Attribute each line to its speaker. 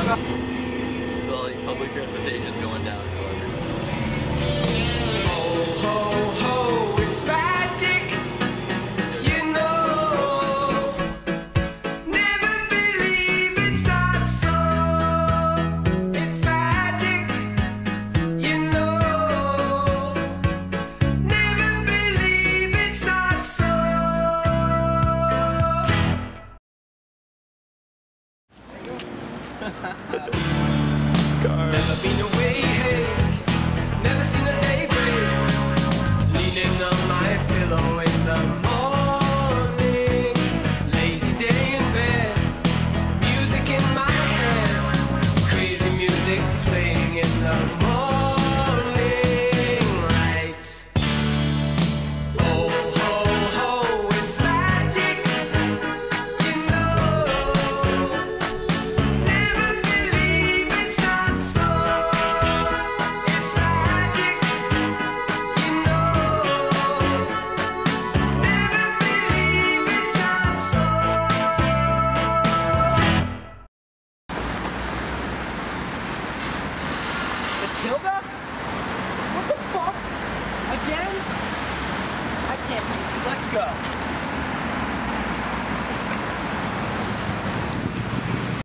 Speaker 1: The like, public transportation's going down, however.
Speaker 2: Ho, ho, ho, it's magic. You know, never believe it's not so. It's magic. You know, never believe it's not so. Never been away, hey. Never seen a day break. Leaning on my pillow in the morning. Lazy day in bed. Music in my head. Crazy music playing in the morning light. Oh, ho, ho, it's magic. You know, never believe it's not so. It's magic. You know, never believe it's not so.
Speaker 3: Matilda?